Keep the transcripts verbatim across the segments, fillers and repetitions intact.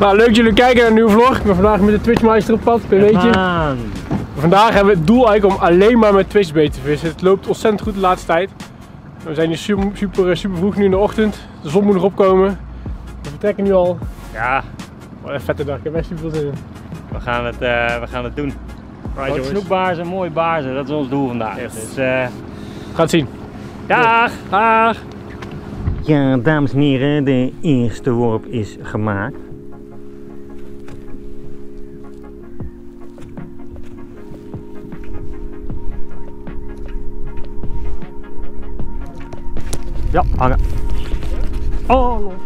Nou, leuk dat jullie kijken naar een nieuwe vlog. Ik ben vandaag met de Twitchmeister op pad, weet je. Vandaag hebben we het doel eigenlijk om alleen maar met Twitchbait te vissen. Het loopt ontzettend goed de laatste tijd. We zijn hier super, super, super vroeg nu in de ochtend. De zon moet nog opkomen. We vertrekken nu al. Ja. Wat een vette dag, ik heb echt super veel zin in. We gaan het, uh, we gaan het doen. Right, Snoekbaarzen, mooie baarzen, dat is ons doel vandaag. Yes. Dus, uh... Gaat zien. Dag! Dag! Ja, dames en heren, de eerste worp is gemaakt. Ja, hangen. Oh, los.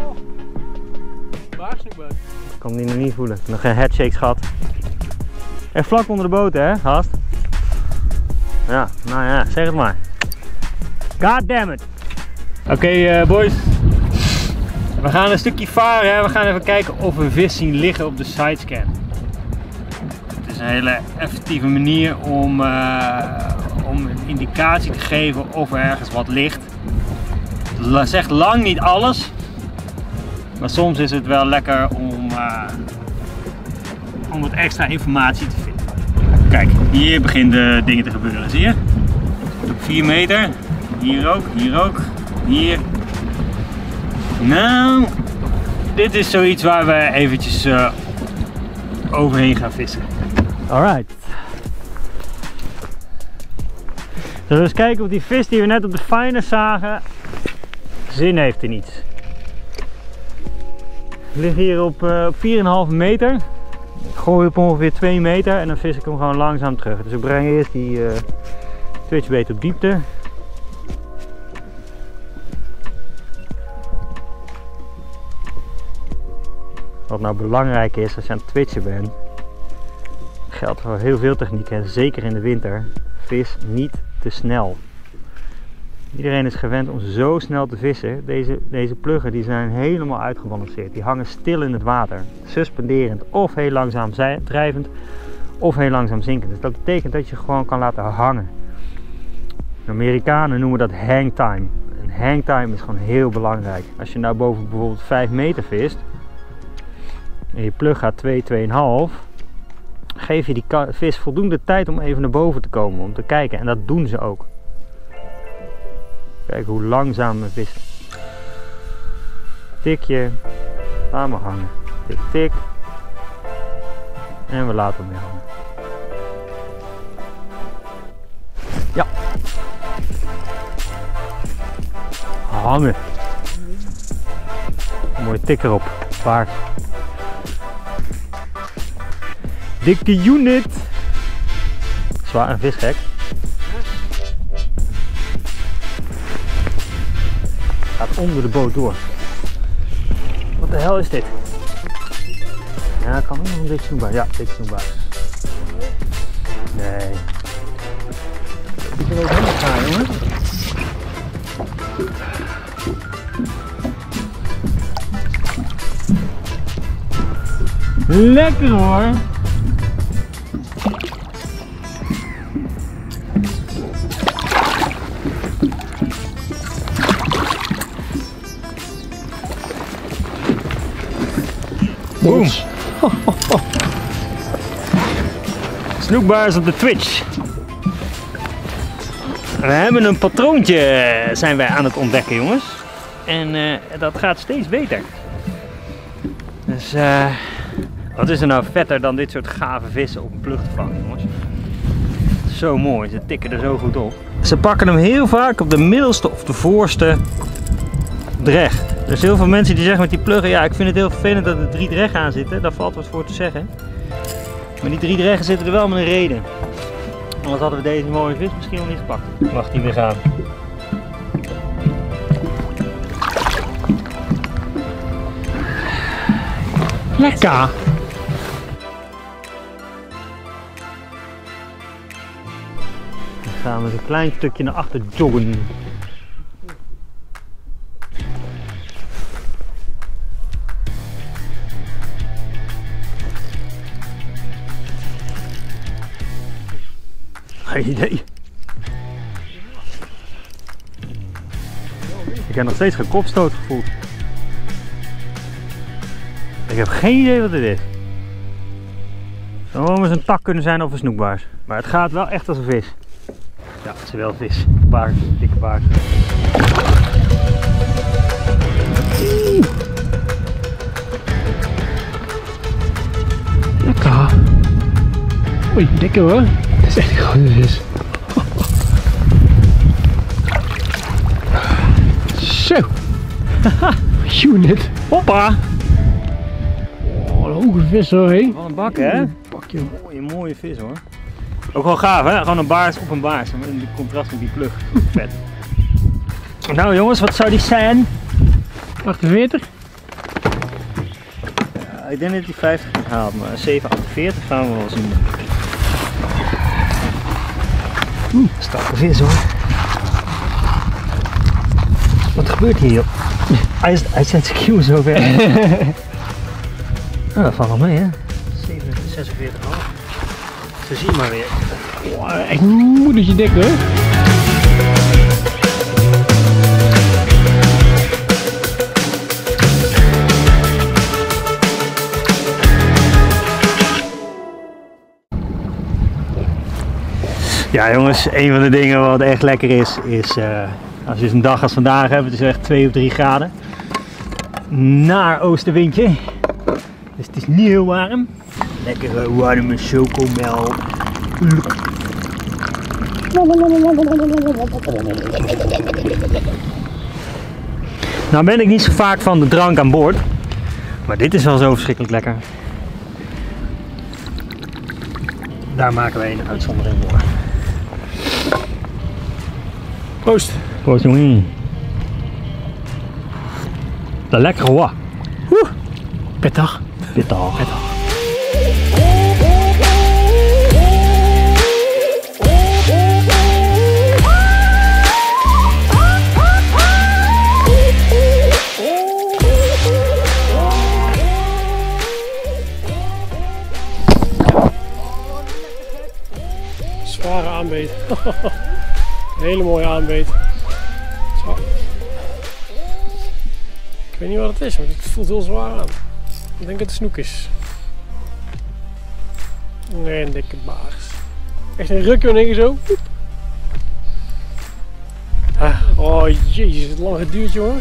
Waar snoekbaar? Ik kan die nog niet voelen. Nog geen headshakes gehad. En vlak onder de boot, hè, gast? Ja, nou ja, zeg het maar. God damn it. Oké, okay, uh, boys. We gaan een stukje varen. We gaan even kijken of we vis zien liggen op de sidescan. Het is een hele effectieve manier om, uh, om een indicatie te geven of er ergens wat ligt. Het zegt lang niet alles. Maar soms is het wel lekker om, uh, om wat extra informatie te vinden. Kijk, hier beginnen dingen te gebeuren, zie je? Op vier meter, hier ook, hier ook, hier. Nou, dit is zoiets waar we eventjes uh, overheen gaan vissen. Alright. Zullen we eens kijken of die vis die we net op de fijne zagen zin heeft in iets. We liggen hier op, uh, op vier komma vijf meter. Ik gooi op ongeveer twee meter en dan vis ik hem gewoon langzaam terug. Dus ik breng eerst die uh, Twitchbait op diepte. Wat nou belangrijk is als je aan het twitchen bent, geldt voor heel veel technieken, zeker in de winter, vis niet te snel. Iedereen is gewend om zo snel te vissen. Deze, deze pluggen die zijn helemaal uitgebalanceerd. Die hangen stil in het water. Suspenderend of heel langzaam drijvend of heel langzaam zinkend. Dus dat betekent dat je gewoon kan laten hangen. De Amerikanen noemen dat hangtime. En hangtime is gewoon heel belangrijk. Als je nou boven bijvoorbeeld vijf meter vist en je plug gaat twee, twee komma vijf, geef je die vis voldoende tijd om even naar boven te komen, om te kijken. En dat doen ze ook. Kijk hoe langzaam we vissen. Tikje, laat maar hangen. Tik, tik. En we laten hem weer hangen. Ja. Hangen. Mooie tik erop. Paard. Dikke unit. Zwaar een visgek. Gaat onder de boot door. Wat de hel is dit? Ja, kan ook nog een dik snoekbaar. Ja, dik snoekbaar. Nee. Ik er ook helemaal gaan, jongen. Lekker hoor. Boom! Snoekbaars op de Twitch. We hebben een patroontje zijn wij aan het ontdekken, jongens. En uh, dat gaat steeds beter. Dus uh, wat is er nou vetter dan dit soort gave vissen op een plug te vangen, jongens. Zo mooi, ze tikken er zo goed op. Ze pakken hem heel vaak op de middelste of de voorste dreg. Er zijn heel veel mensen die zeggen met die pluggen, ja, ik vind het heel vervelend dat er drie dreggen aan zitten. Daar valt wat voor te zeggen. Maar die drie dreggen zitten er wel met een reden. Anders hadden we deze mooie vis misschien nog niet gepakt. Mag die weer gaan. Lekker! Dan gaan we een klein stukje naar achter joggen. Geen idee. Ik heb nog steeds geen kopstoot gevoeld. Ik heb geen idee wat dit is. Het zou wel eens een tak kunnen zijn of een snoekbaars. Maar het gaat wel echt als een vis. Ja, het is wel vis. Baars, dikke baars. Lekker. Oei, dikke hoor. Dat is echt een grote vis. Zo. Unit. Hoppa. Oh, een hoge vis hoor, hé. Wat een bak, hè? Pakje. Mooie, mooie vis hoor. Ook wel gaaf, hè? Gewoon een baars op een baars. In die contrast met die plug. Vet. Nou jongens, wat zou die zijn? achtenveertig. Ja, ik denk dat hij vijftig haalt, maar zeven achtenveertig gaan we wel zien. Oeh, strakke vis hoor. Wat gebeurt hier joh? Hij, is, hij zet zijn kieuw zo ver. Nou, dat valt wel mee hè. zesenveertig komma vijf. Zo zie je maar weer. Oh, echt een moedertje dik hoor. Ja jongens, een van de dingen wat echt lekker is, is uh, als je een dag als vandaag hebt, het is echt twee of drie graden. Naar oostenwindje. Dus het is niet heel warm. Lekkere warme chocomelk. Nou ben ik niet zo vaak van de drank aan boord. Maar dit is wel zo verschrikkelijk lekker. Daar maken wij een uitzondering voor. Proost. Proost jongen. Dat lekker hoor. Oeh. Pittig. Pittig. Pittig. Zware aanbeet. Een hele mooie aanbeet. Zo. Ik weet niet wat het is, maar het voelt heel zwaar aan. Ik denk dat het een snoek is. Nee, een dikke baars. Echt een rukje en één zo. Ah, oh jezus, het lang geduurd hoor.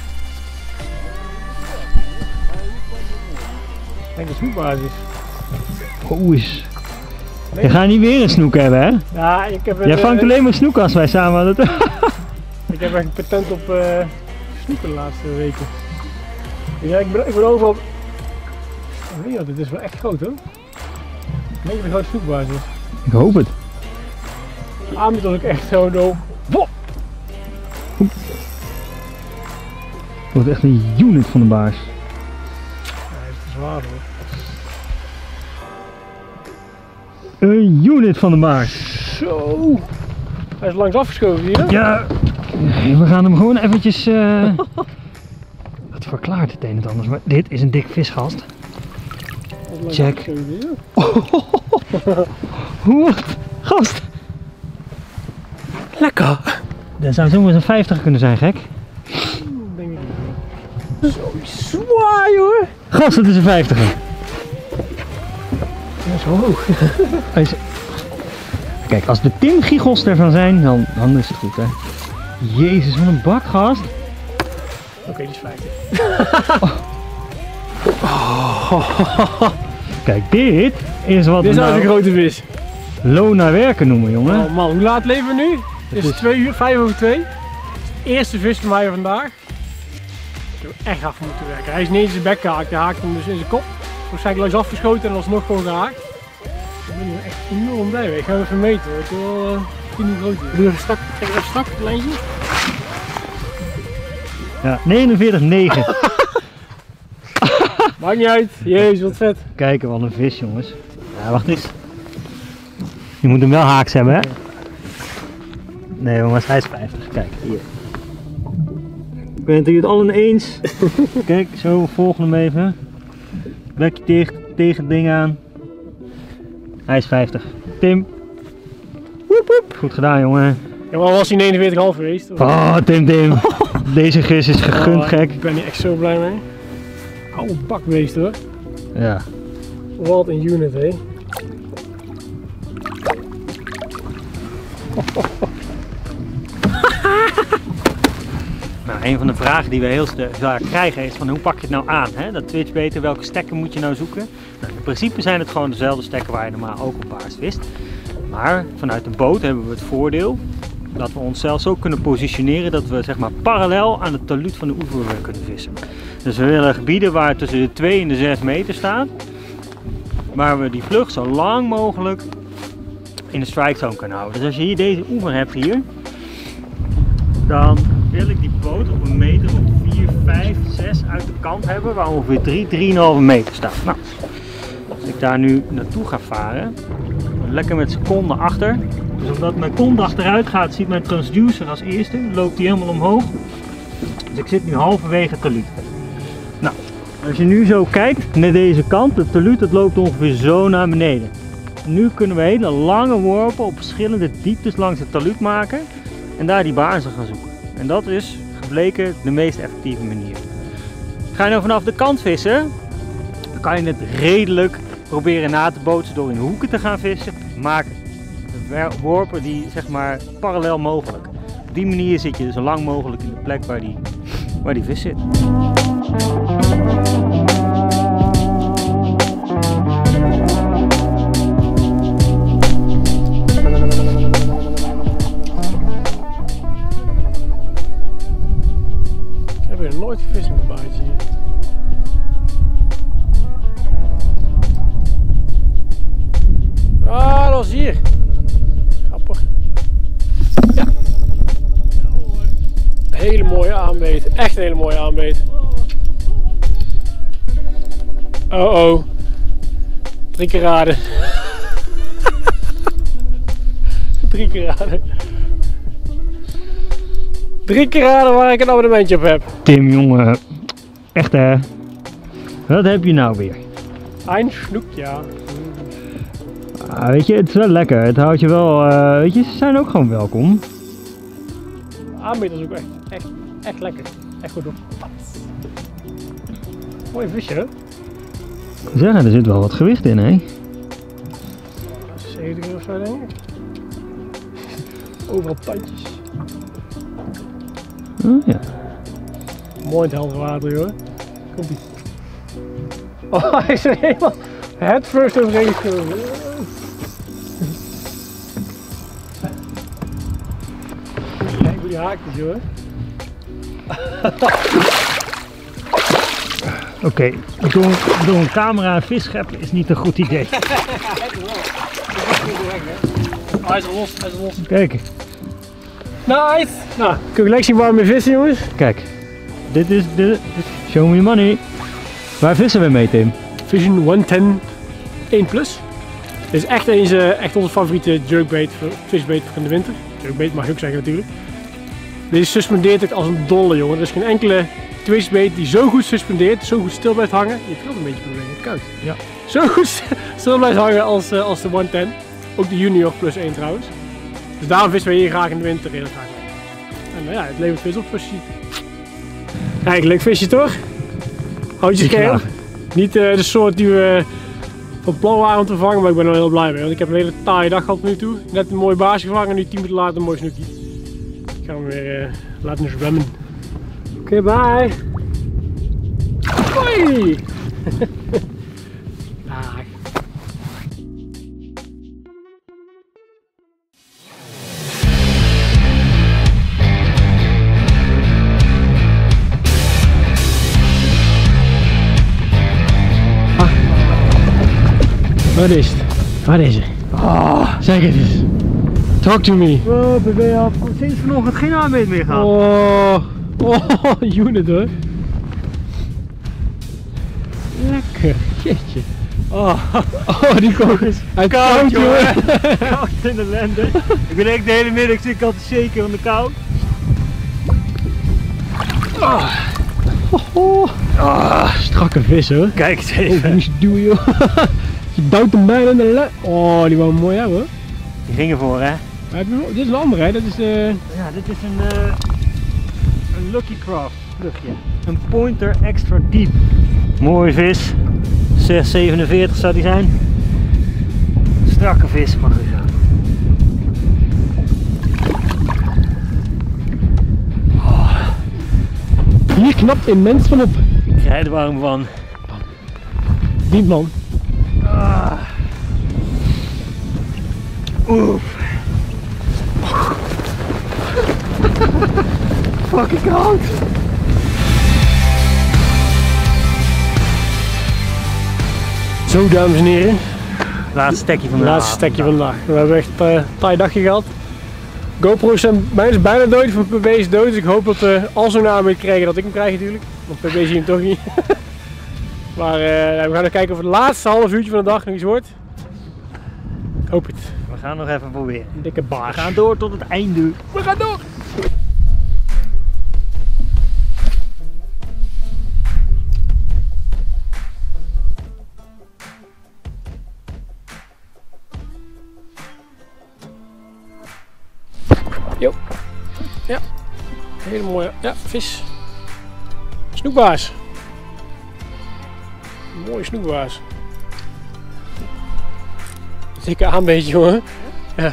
Ik denk dat het snoekbaars is. Oei. Je gaat niet weer een snoek hebben hè? Ja, ik heb een, Jij vangt alleen maar snoek als wij samen hadden. Ik heb echt een patent op uh, snoeken de laatste weken. Ja, ik ben, ik ben overal... Oh, nee, dit is wel echt groot hoor. Ik denk dat het gewoon snoekbaars is. Ik hoop het. De aanbied was ook echt zo door. Wow. Het wordt echt een unit van de baars. Ja, hij is te zwaar hoor. Een unit van de baars. Zo. Hij is langs afgeschoven hier. Ja, we gaan hem gewoon eventjes... Uh... Het verklaart het een en het ander, maar dit is een dik visgast. Check. Hoe? Gast. Lekker. Dat zou zomaar een vijftig kunnen zijn, gek. Denk ik niet. Zo zwaar hoor. Gast, het is een vijftiger. Dat is hoog. Hij is... Kijk, als de Tim Giegels ervan zijn, dan, dan is het goed hè. Jezus, wat een bak, gast. Oké, okay, die is vijftig. Oh. Kijk, dit is wat dit is we nou nou een grote vis. loon naar werken noemen, jongen. Oh man, hoe laat leven we nu? Het is twee uur, vijf over twee. Het is de eerste vis van mij vandaag. Ik heb echt af moeten werken. Hij is niet in zijn bek gehaakt, hij haakt hem dus in zijn kop. Waarschijnlijk langs afgeschoten en alsnog gewoon gehaakt. Ik ben er echt enorm blij mee. Ik ga hem even meten hoor. Ik wil uh, zien hoe groot hij is. Ik doe even strak, kijk even strak, het lijntje. Ja, negenenveertig komma negen. Maakt niet uit. Jezus, wat vet. Kijk, wat een vis, jongens. Ja, wacht eens. Je moet hem wel haaks hebben, hè? Nee, jongens, hij is vijftig. Kijk, hier. Bent u het allen eens? Kijk, zo, volg hem even. Bekje dicht, tegen het ding aan. Hij is vijftig. Tim. Woep, woep. Goed gedaan, jongen. Ja, maar was hij negenenveertig komma vijf geweest? Of? Oh, Tim, Tim. Deze vis is gegund, Oh, gek. Ik ben hier echt zo blij mee. Oude bakbeest hoor. Ja. Wat een unit hé. Nou, een van de vragen die we heel vaak krijgen is van hoe pak je het nou aan? Hè? Dat twitchbaiten, welke stekken moet je nou zoeken? Nou, in principe zijn het gewoon dezelfde stekken waar je normaal ook op baars vist. Maar vanuit de boot hebben we het voordeel dat we onszelf zo kunnen positioneren dat we zeg maar parallel aan het talud van de oever kunnen vissen. Dus we willen gebieden waar tussen de twee en de zes meter staan, waar we die vlucht zo lang mogelijk in de strike zone kunnen houden. Dus als je hier deze oever hebt hier, dan wil ik die boot op een meter of vier, vijf, zes uit de kant hebben, waar ongeveer drie, drie komma vijf meter staat. Nou, als ik daar nu naartoe ga varen, lekker met seconden achter. Dus omdat mijn kont achteruit gaat, ziet mijn transducer als eerste, loopt hij helemaal omhoog. Dus ik zit nu halverwege het talud. Nou, als je nu zo kijkt naar deze kant, het talud dat loopt ongeveer zo naar beneden. Nu kunnen we hele lange worpen op verschillende dieptes langs het talud maken en daar die baarzen gaan zoeken. En dat is gebleken de meest effectieve manier. Ga je nou vanaf de kant vissen, dan kan je het redelijk proberen na te bootsen door in hoeken te gaan vissen. Maak de worpen die zeg maar parallel mogelijk. Op die manier zit je zo lang mogelijk in de plek waar die, waar die vis zit. Ik heb er nooit gevist met een baantje hier. Ah, dat was hier. Grappig. Ja. Hele mooie aanbeet. Echt een hele mooie aanbeet. Oh oh. Drie keer raden. Drie keer raden. Drie keer raden waar ik een abonnementje op heb. Tim, jongen. Echt hè. Wat heb je nou weer? Een snoekje. Ja. Ah, weet je, het is wel lekker. Het houdt je wel, uh, weet je, ze zijn ook gewoon welkom. Aanbeet is ook echt, echt, echt lekker. Echt goed op. Mooi visje hè? Zeggen, er zit wel wat gewicht in hè? zeventig of zo denk ik. Overal tandjes. Oh, ja. Mooi in het helder water joh. Komt ie. Oh, hij is er helemaal head first overheen gekomen. Kijk hoe die haakjes joh. Oké, okay. door, door een camera een vis scheppen is niet een goed idee. Oh, hij is er los, hij is er los. Kijk. Nice! Nou, kun je gelijk zien waar we mee vissen jongens? Kijk, dit is de show me money. Waar vissen we mee Tim? Vision honderdtien één plus. Dit is echt, eens, uh, echt onze favoriete jerkbait, visbait van de winter. Jerkbait mag je ook zeggen natuurlijk. Deze suspendeert het als een dolle jongen. Er is geen enkele twistbait die zo goed suspendeert, zo goed stil blijft hangen. Je trilt een beetje probleem, het koud. Ja. Zo goed stil blijft hangen als, uh, als de honderdtien. Ook de junior plus één trouwens. Dus daarom vissen we hier graag in de winter heel graag mee. En uh, ja, het levert vis op zoals je ziet. Kijk, leuk visje toch? Houd je scherp. Niet uh, de soort die we van plan waren om te vangen, maar ik ben er heel blij mee. Want ik heb een hele taaie dag gehad nu toe. Net een mooie baasje gevangen en nu tien minuten later een mooi snoekje. Ik ga hem weer uh, laten zwemmen. Oké, okay, bye! Hoi! Dag! Ah. Wat is het? Wat is er? Oh, zeg het eens. Talk to me. Oh, ben je al sinds vanochtend geen aanbeet meer gehad? Oh, oh, unit hoor. Lekker, jeetje. Oh, oh die komt eens. Hij koud jongen. Koud in de lente. Ik ben echt de hele middag zit ik al te shaken van de kou. Oh. Oh, oh. Oh, strakke vis hoor. Kijk eens even. Oh, moest je doen joh. Je bouwt hem bijna in de lente. Oh, die wou mooi hebben hoor. Die ging ervoor hè. Maar dit is een andere hè, dat is de... Ja, dit is een, uh, een Lucky Craft vluchtje. Een pointer extra deep. Mooie vis. zes zevenenveertig zou die zijn. Strakke vis mag ik gaan. Oh. Hier knapt immens van op. Ik krijg er warm van. Diep man. Ah. Oef. Fucking koud. Zo dames en heren. Laatste stekje van de Laatste stekje vandaag. We hebben echt een uh, taai dagje gehad. GoPro's zijn bijna, bijna dood, van P B is dood. Dus ik hoop dat we al zo'n aanbied krijgen dat ik hem krijg natuurlijk. Want P B zie je hem toch niet. Maar uh, we gaan even kijken of het laatste half uurtje van de dag nog iets wordt. Ik hoop het. We gaan nog even proberen. Een dikke baas. We gaan door tot het einde. We gaan door! Jo. Ja. Hele mooie. Ja, vis. Snoekbaas. Een mooie snoekbaas. Dikke aanbeetje, jongen. Ja.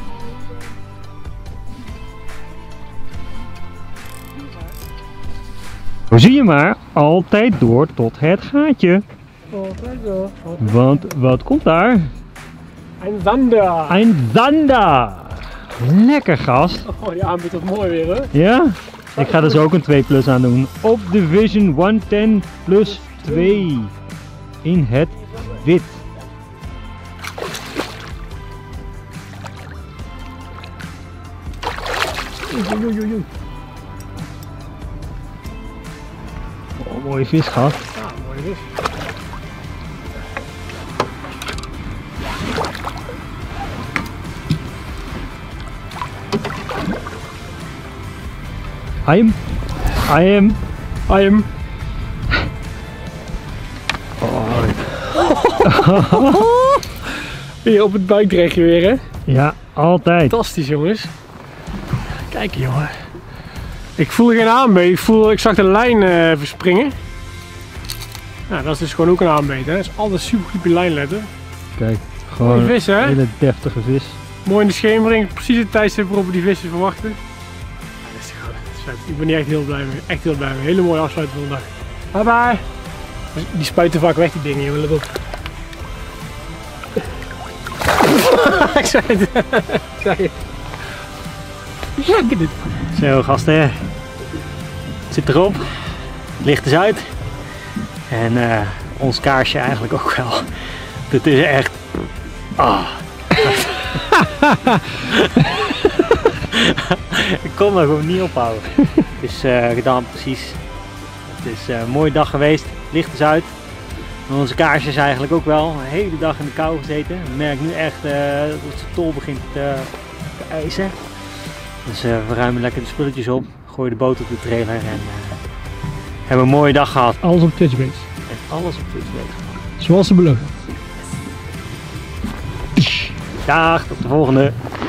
Zo zie je maar, altijd door tot het gaatje. Altijd door. Want wat komt daar? Een zander. Een zander. Lekker gast. Oh, die aanbiedt wat mooi weer, hè? Ja? Ik ga dus ook een twee plus aan doen. Op de Vision honderdtien plus twee. In het wit. Oei, oei, oei. Oh, mooie vis gast. Ja, mooie vis. I am. I am. I am. Oh. Hier op het buikdrechtje weer, hè? Ja, altijd. Fantastisch, jongens. Kijk, jongen. Ik voel geen aanbeet. Ik, voel, ik zag de lijn uh, verspringen. Nou, dat is dus gewoon ook een aanbeet, hè? Dat is altijd super goed op je lijn letten. Kijk, gewoon mooie vis, hè? een hele deftige vis. Mooi in de schemering. Precies het tijdstip waarop we die vissen verwachten. Ja, dat is te goed. Dat is vet. Ik ben hier echt heel blij mee. Echt heel blij mee. Hele mooie afsluiting van de dag. Bye bye. Die spuiten vaak weg, die dingen, jongen. Let op. Ik zei het. Ik zei het. Lekker dit. Zo gasten, het zit erop. Het licht is uit. En uh, ons kaarsje eigenlijk ook wel. Dit is echt... Oh. Ik kon er gewoon niet ophouden. Het is uh, gedaan precies. Het is uh, een mooie dag geweest. Het licht is uit. En onze kaarsjes eigenlijk ook wel. Een hele dag in de kou gezeten. Ik merk nu echt uh, dat de tol begint te, te ijzen. Dus uh, we ruimen lekker de spulletjes op. Gooien de boot op de trailer. En uh, hebben een mooie dag gehad. Alles op Twitchbase. En alles op Twitchbase gehad. Zoals ze beloven. Dag, tot de volgende.